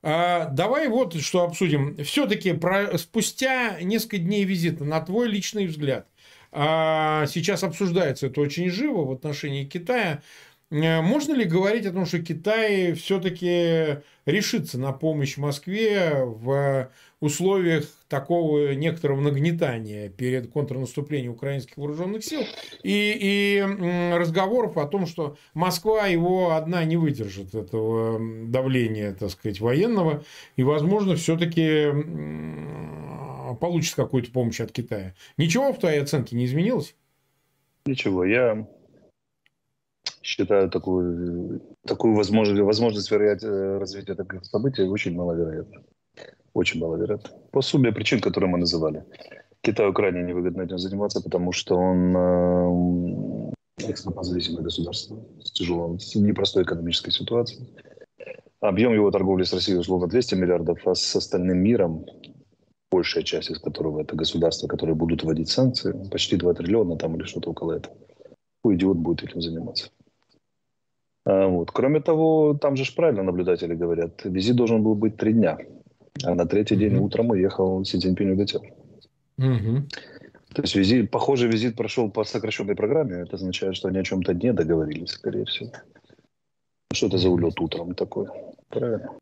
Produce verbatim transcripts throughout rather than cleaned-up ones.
А, давай вот что обсудим. Все-таки про... спустя несколько дней визита, на твой личный взгляд, а, сейчас обсуждается это очень живо в отношении Китая. Э, Можно ли говорить о том, что Китай все-таки решится на помощь Москве в условиях такого некоторого нагнетания перед контрнаступлением украинских вооруженных сил и, и м, разговоров о том, что Москва его одна не выдержит этого давления, так сказать, военного, и, возможно, все-таки получит какую-то помощь от Китая. Ничего в твоей оценке не изменилось? Ничего, я считаю такую, такую возможность, возможность вероят- э, развития таких событий очень маловероятной. Очень маловероятно. По сумме причин, которые мы называли. Китаю крайне невыгодно этим заниматься, потому что он э, экспортозависимое государство с тяжелой, с непростой экономической ситуацией. Объем его торговли с Россией условно двести миллиардов, а с остальным миром, большая часть из которого это государства, которые будут вводить санкции, почти два триллиона там или что-то около этого. Какой идиот будет этим заниматься? А, вот. Кроме того, там же ж правильно наблюдатели говорят, визит должен был быть три дня, а на третий день Угу. утром уехал Си Цзиньпинь улетел. Угу. То есть визит, похожий визит прошел по сокращенной программе. Это означает, что они о чем-то не договорились, скорее всего. Что это за Угу. улет утром такой? Правильно.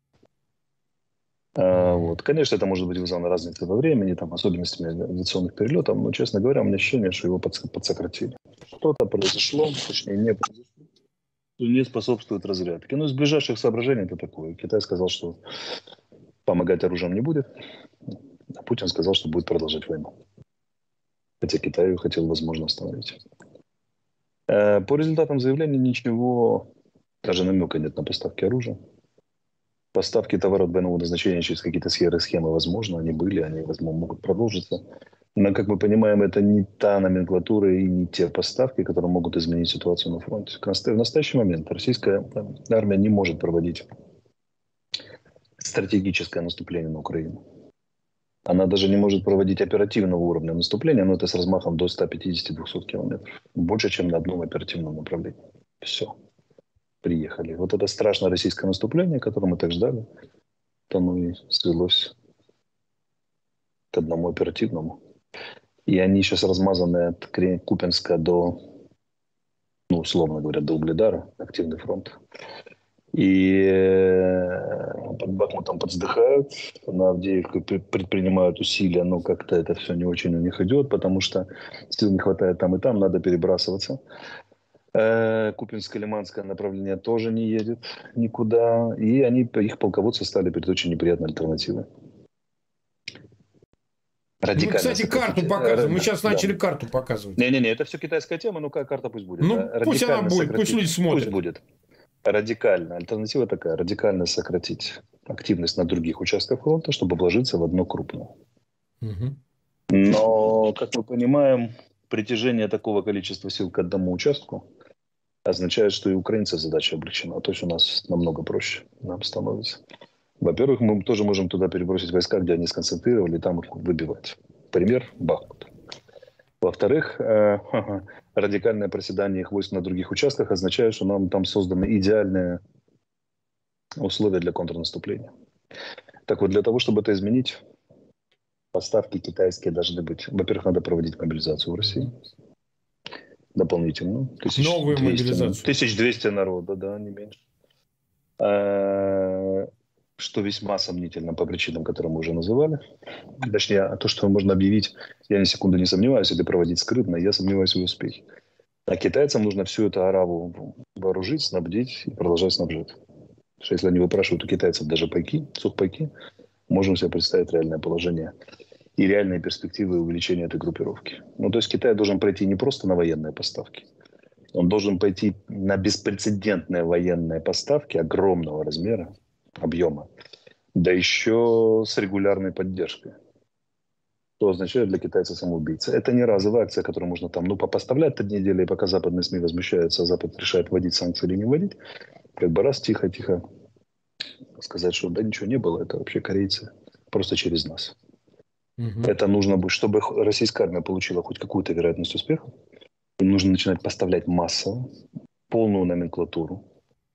А, Угу. вот. Конечно, это может быть вызвано разницей во времени, там, особенностями авиационных перелетов, но, честно говоря, у меня ощущение, что его подс- подсократили. Что-то произошло, точнее, не произошло, что не способствует разрядке. Ну, из ближайших соображений это такое. Китай сказал, что помогать оружием не будет, а Путин сказал, что будет продолжать войну. Хотя Китай ее хотел, возможно, остановить. Э, По результатам заявления ничего, даже намека нет на поставки оружия. Поставки товаров двойного назначения через какие-то схемы, схемы возможно, они были, они, возможно, могут продолжиться. Но, как мы понимаем, это не та номенклатура и не те поставки, которые могут изменить ситуацию на фронте. К настоя- В настоящий момент российская армия не может проводить стратегическое наступление на Украину. Она даже не может проводить оперативного уровня наступления, но это с размахом до ста пятидесяти — двухсот километров. Больше, чем на одном оперативном направлении. Все. Приехали. Вот это страшное российское наступление, которое мы так ждали, то оно и свелось к одному оперативному. И они сейчас размазаны от Кре- Купенска до, ну, условно говоря, до Угледара, активный фронт. И э, под Бахмутом подздыхают, на Авдеевке пре- предпринимают усилия, но как-то это все не очень у них идет, потому что сил не хватает там и там, надо перебрасываться. Э, Купинско-Лиманское направление тоже не едет никуда. И они, их полководцы стали перед очень неприятной альтернативой. Ну, мы, Радикально кстати, сократить. карту Э, показываем. Мы да, сейчас да. начали карту показывать. Не-не-не, это все китайская тема, ну какая карта пусть будет. Да? Ну, пусть она Радикально будет, пусть люди сократить. Пусть смотрят. будет. Радикально. Альтернатива такая. Радикально сократить активность на других участках фронта, чтобы вложиться в одно крупное. Угу. Но, как мы понимаем, притяжение такого количества сил к одному участку означает, что и украинцев задача облегчена. То есть у нас намного проще нам становится. Во-первых, мы тоже можем туда перебросить войска, где они сконцентрировали, и там их выбивать. Пример — Бахмут. Во-вторых, э, радикальное проседание их войск на других участках означает, что нам там созданы идеальные условия для контрнаступления. Так вот, для того, чтобы это изменить, поставки китайские должны быть. Во-первых, надо проводить мобилизацию в России. Дополнительную. Новую тысяча двести, мобилизацию. тысяча двести народа, да, не меньше. Э, Что весьма сомнительно по причинам, которые мы уже называли. Точнее, то, что можно объявить, я ни секунды не сомневаюсь, это проводить скрытно, я сомневаюсь в успехе. А китайцам нужно всю эту араву вооружить, снабдить и продолжать снабжать. Потому что если они выпрашивают у китайцев даже пайки, сухпайки, можем себе представить реальное положение и реальные перспективы увеличения этой группировки. Ну, то есть Китай должен пройти не просто на военные поставки, он должен пойти на беспрецедентные военные поставки огромного размера, объема, да еще с регулярной поддержкой. Что означает для китайца самоубийца. Это не разовая акция, которую можно там, ну, попоставлять три недели, и пока западные СМИ возмущаются, а Запад решает вводить санкции или не вводить, как бы раз тихо-тихо сказать, что да ничего не было, это вообще корейцы, просто через нас. Угу. Это нужно будет, чтобы российская армия получила хоть какую-то вероятность успеха, им нужно начинать поставлять массово, полную номенклатуру,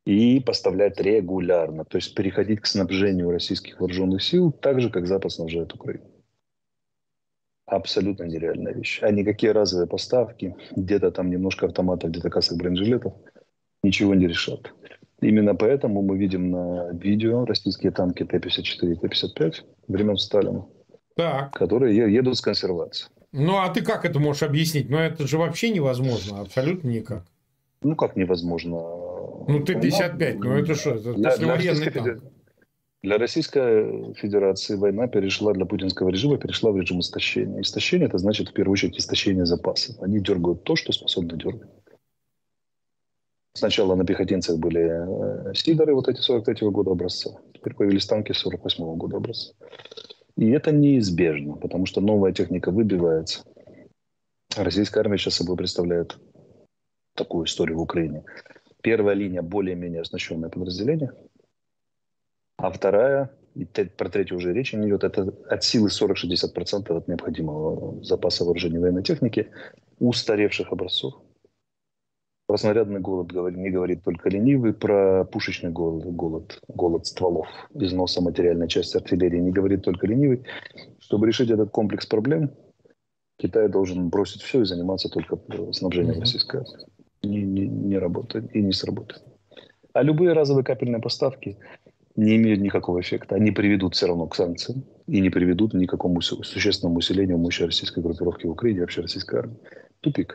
и поставлять регулярно. То есть переходить к снабжению российских вооруженных сил так же, как Запад снабжает Украину. Абсолютно нереальная вещь. А никакие разовые поставки, где-то там немножко автоматов, где-то кассовых бронежилетов, ничего не решат. Именно поэтому мы видим на видео российские танки Т пятьдесят четыре и Т пятьдесят пять времен Сталина, Так. которые е- едут с консервацией. Ну, а ты как это можешь объяснить? Ну, это же вообще невозможно, абсолютно никак. Ну, как невозможно? Ну, Т пятьдесят пять, ну это что, это Для, для, послевоенный Российской танк. Федерации, для Российской Федерации война перешла, для путинского режима перешла в режим истощения. Истощение – это значит, в первую очередь, истощение запасов. Они дергают то, что способны дергать. Сначала на пехотинцах были э, Сидоры, вот эти сорок третьего года образца. Теперь появились танки сорок восьмого года образца. И это неизбежно, потому что новая техника выбивается. Российская армия сейчас собой представляет такую историю в Украине. Первая линия более-менее оснащенное подразделение, а вторая, и те- про третью уже речи не идет, это от силы сорок-шестьдесят процентов от необходимого запаса вооружения и военной техники устаревших образцов. Про снарядный голод говорит, не говорит только ленивый, про пушечный голод, голод, голод стволов, износа материальной части артиллерии не говорит только ленивый. Чтобы решить этот комплекс проблем, Китай должен бросить все и заниматься только снабжением Мгм. российской армии. Не, не, не работает и не сработает. А любые разовые капельные поставки не имеют никакого эффекта. Они приведут все равно к санкциям и не приведут ни к какому су- существенному усилению мощи российской группировки в Украине и вообще российской армии. Тупик.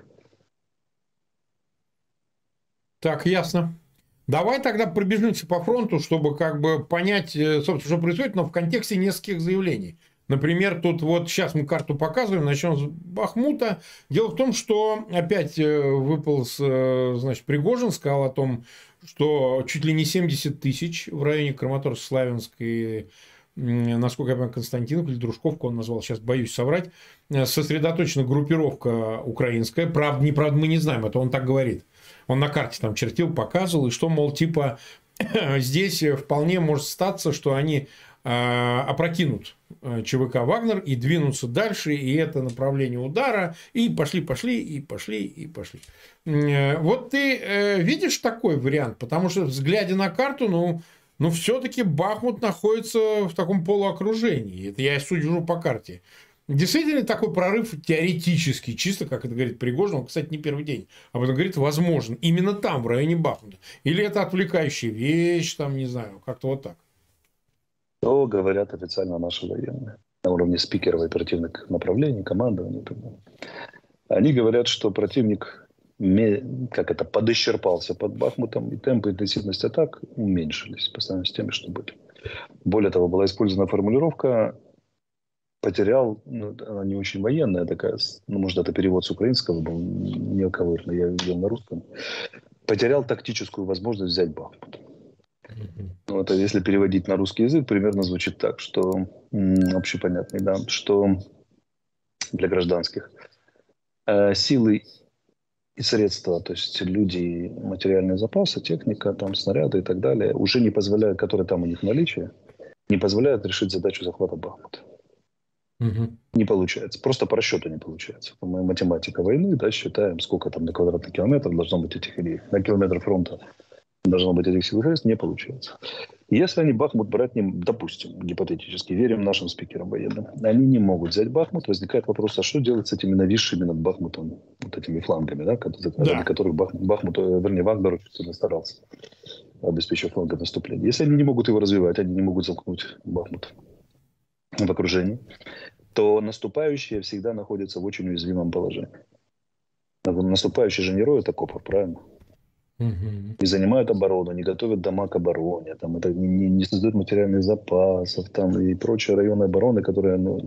Так, ясно. Давай тогда пробежимся по фронту, чтобы как бы понять, э, собственно, что происходит, но в контексте нескольких заявлений. Например, тут вот сейчас мы карту показываем, начнем с Бахмута. Дело в том, что опять э, выполз, э, значит, Пригожин, сказал о том, что чуть ли не семьдесят тысяч в районе Краматорск-Славянск и, м, насколько я понимаю, Константиновка или Дружковка он назвал, сейчас боюсь соврать, э, сосредоточена группировка украинская. Правда, не правда, мы не знаем, это он так говорит. Он на карте там чертил, показывал, и что, мол, типа, здесь вполне может статься, что они э, опрокинут э, ЧВК «Вагнер» и двинутся дальше, и это направление удара, и пошли, пошли, и пошли, и пошли. Э, Вот ты э, видишь такой вариант? Потому что, взглядя на карту, ну, ну все-таки Бахмут находится в таком полуокружении. Это я сужу по карте. Действительно, такой прорыв теоретический, чисто, как это говорит Пригожин, он, кстати, не первый день, об этом говорит, возможен. Именно там, в районе Бахмута. Или это отвлекающая вещь, там, не знаю, как-то вот так. То говорят официально наши военные на уровне спикеров оперативных направлений, командования. Они говорят, что противник как это, подисчерпался под Бахмутом, и темпы и интенсивность атак уменьшились по сравнению с теми, что были. Более того, была использована формулировка «потерял», ну, она не очень военная такая, ну, может, это перевод с украинского был, не ковырный, я видел на русском. «Потерял тактическую возможность взять Бахмут». Ну, это если переводить на русский язык, примерно звучит так, что м, общепонятный, да, что для гражданских э, силы и средства, то есть люди, материальные запасы, техника, там, снаряды и так далее, уже не позволяют, которые там у них в наличии, не позволяют решить задачу захвата Бахмута. Угу. Не получается. Просто по расчету не получается. Мы математика войны, да, считаем, сколько там на квадратный километр должно быть этих, или на километр фронта должно быть этих сил и средств, не получается. Если они Бахмут брать, не, допустим, гипотетически, верим нашим спикерам военным, они не могут взять Бахмут, возникает вопрос, а что делать с этими нависшими над Бахмутом вот этими флангами, да, ради Да. которых Бахмут, Бахмут, вернее, Вагнер очень сильно старался, обеспечив фланговое наступление. Если они не могут его развивать, они не могут замкнуть Бахмут в окружении, то наступающие всегда находятся в очень уязвимом положении. Наступающие же не роют окопов, правильно? Угу. Не занимают оборону, не готовят дома к обороне, там, это не, не, не создают материальных запасов там, и прочие районы обороны, которые, ну,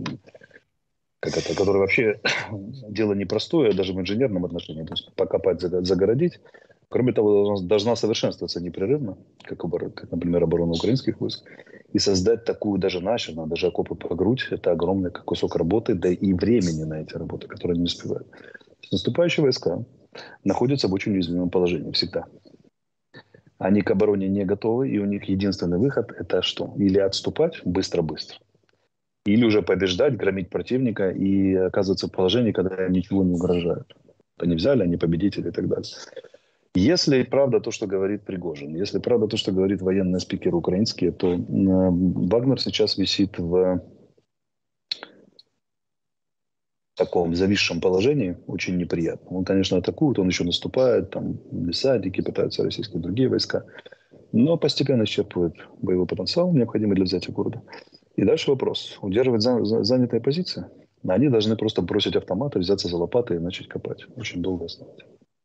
как это, которые вообще дело непростое, даже в инженерном отношении. То есть покопать, загородить. Кроме того, должна, должна совершенствоваться непрерывно, как, обор, как, например, оборона украинских войск. И создать такую даже начерно, даже окопы по грудь, это огромный кусок работы, да и времени на эти работы, которые не успевают. Наступающие войска находятся в очень уязвимом положении всегда. Они к обороне не готовы, и у них единственный выход – это что? Или отступать быстро-быстро, или уже побеждать, громить противника и оказываться в положении, когда им ничего не угрожает. Они взяли, они победители и так далее. Если правда то, что говорит Пригожин, если правда то, что говорит военный спикер украинский, то э, Вагнер сейчас висит в таком зависшем положении, очень неприятно. Он, конечно, атакует, он еще наступает, там десантники пытаются, российские другие войска, но постепенно исчерпывает боевой потенциал, необходимый для взятия города. И дальше вопрос. Удерживать за, за, занятые позиции? Они должны просто бросить автоматы, взяться за лопаты и начать копать. Очень долго оставить.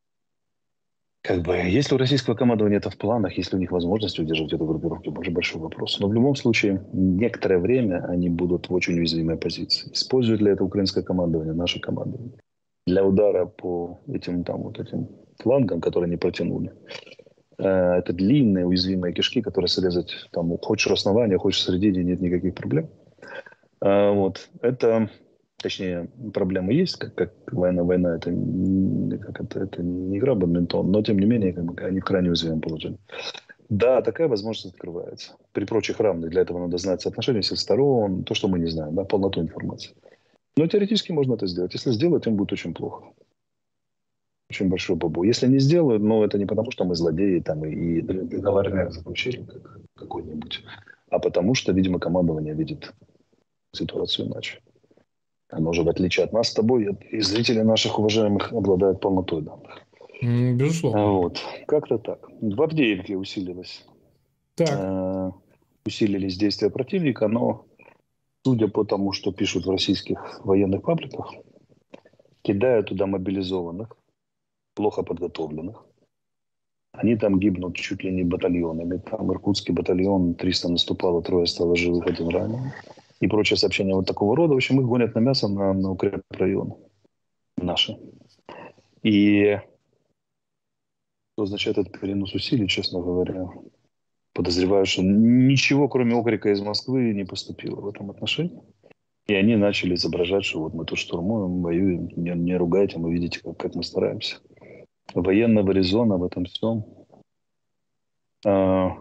Как бы, если у российского командования это в планах, если у них возможность удерживать эту группировку, это большой вопрос. Но в любом случае, некоторое время они будут в очень уязвимой позиции. Использует ли это украинское командование, наше командование, для удара по этим, там, вот этим флангам, которые не протянули? Это длинные уязвимые кишки, которые срезать, там, хочешь в основании, хочешь в середине, нет никаких проблем. Вот. Это, точнее, проблемы есть, как, как война, война, это, как это, это не игра в бадминтон, но, тем не менее, как бы, они в крайне уязвимом положении. Да, такая возможность открывается. При прочих равных. Для этого надо знать соотношение всех сторон, то, что мы не знаем, да, полноту информации. Но теоретически можно это сделать. Если сделать, им будет очень плохо. Очень большой бабу. Если не сделают, но это не потому, что мы злодеи там, и договорняк заключили как, какой-нибудь, а потому что, видимо, командование видит ситуацию иначе. Оно же, в отличие от нас с тобой, и зрителей наших уважаемых, обладает полнотой данных. Безусловно. Вот. Как-то так. В Авдеевке усилилось. Так. Э, усилились действия противника, но, судя по тому, что пишут в российских военных пабликах, кидая туда мобилизованных, плохо подготовленных. Они там гибнут чуть ли не батальонами. Там иркутский батальон, триста наступало, трое стало живых, один раненый. И прочие сообщения вот такого рода. В общем, их гонят на мясо на, на укрепрайоны наши. И что означает этот перенос усилий, честно говоря, подозреваю, что ничего, кроме окрика из Москвы, не поступило в этом отношении. И они начали изображать, что вот мы тут штурмуем, воюем, не, не ругайте, мы видите, как, как мы стараемся. Военного резона в этом всем. А,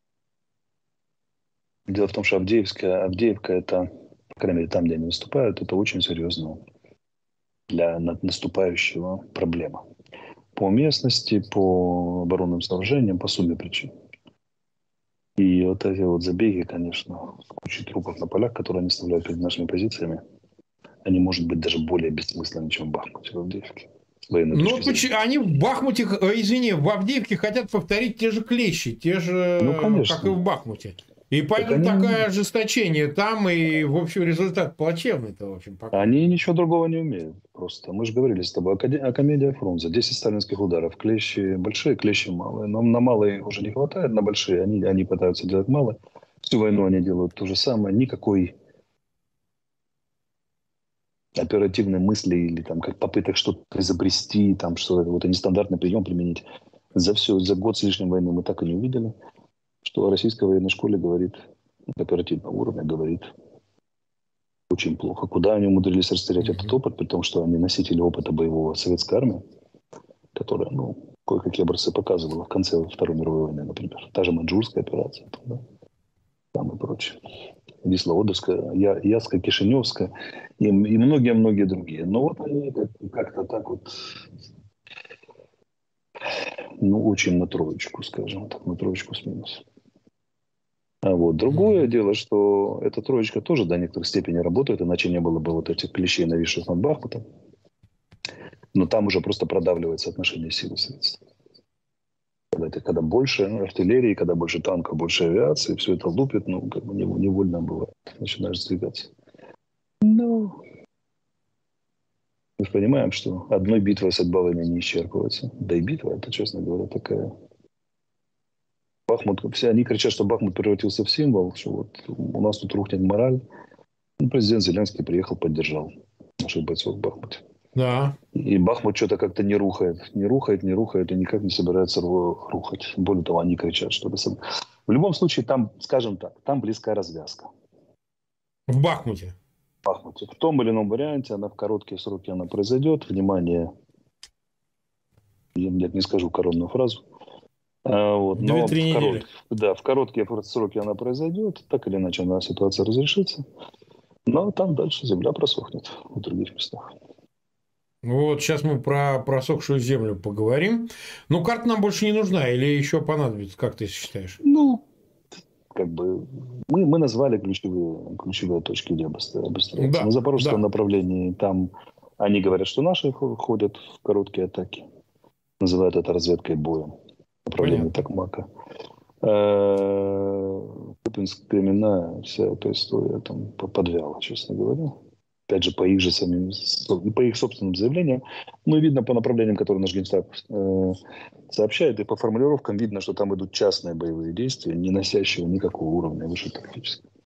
дело в том, что Авдеевская, Авдеевка, это, по крайней мере, там, где они выступают, это очень серьезная для наступающего проблема. По местности, по оборонным сооружениям, по сумме причин. И вот эти вот забеги, конечно, с кучей трупов на полях, которые они оставляют перед нашими позициями, они, может быть, даже более бессмысленны, чем в Бахмуте, в Авдеевке. Ну, они в Бахмуте, извини, в Авдеевке хотят повторить те же клещи, те же, ну, как и в Бахмуте. И поэтому так они... такое ожесточение там, и, в общем, результат плачевный-то, в общем, пока. Они ничего другого не умеют просто. Мы же говорили с тобой о комедии Фрунзе. десять сталинских ударов. Клещи большие, клещи малые. Но на малые уже не хватает, на большие они, они пытаются делать малые. Всю войну они делают то же самое. Никакой оперативной мысли или там как попыток что-то изобрести, там что-то, вот нестандартный прием применить. За все, за год с лишним войны мы так и не увидели, что о российской военной школе говорит, оперативного уровня говорит очень плохо. Куда они умудрились растерять mm-hmm. этот опыт, при том, что они носители опыта боевого советской армии, которая, ну, кое-какие образцы показывала в конце Второй мировой войны, например. Та же Маньчжурская операция, там, да, там и прочее. Висловодовская, Я, Ясская, Кишиневская и, и многие-многие другие. Но вот они как-то так вот, ну, очень на троечку, скажем так, на троечку с минусом. А вот другое mm-hmm. дело, что эта троечка тоже до некоторой степени работает, иначе не было бы вот этих клещей, нависших над Бахмутом. Но там уже просто продавливается отношение сил и средств. Когда, это, когда больше артиллерии, когда больше танков, больше авиации, все это лупит, ну, как бы невольно бывает. Начинаешь сдвигаться. Но мы же понимаем, что одной битвой судьба войны не исчерпывается. Да и битва, это, честно говоря, такая... Бахмут, все они кричат, что Бахмут превратился в символ, что вот у нас тут рухнет мораль. Ну, президент Зеленский приехал, поддержал наших бойцов в Бахмуте. Да. И Бахмут что-то как-то не рухает. Не рухает, не рухает и никак не собирается рухать. Более того, они кричат, что это... В любом случае, там, скажем так, там близкая развязка. В Бахмуте? В Бахмуте. В том или ином варианте она в короткие сроки она произойдет. Внимание, я не скажу коронную фразу. А, вот, но в, корот... да, в короткие сроки она произойдет. Так или иначе, она ситуация разрешится. Но там дальше земля просохнет в других местах. Вот сейчас мы про просохшую землю поговорим. Ну, карта нам больше не нужна или еще понадобится, как ты считаешь? Ну, как бы мы, мы назвали ключевые, ключевые точки, где обостро- обостряется. На Да, запорожском да, направлении там они говорят, что наши хо- ходят в короткие атаки. Называют это разведкой боем. Направление понятно. Токмака. Э, Купинск, Кременная, вся эта история там по- подвяла, честно говоря. Опять же, по их же самим, и по их собственным заявлениям. Ну, и видно по направлениям, которые наш Генштаб э, сообщает, и по формулировкам видно, что там идут частные боевые действия, не носящие никакого уровня выше тактического.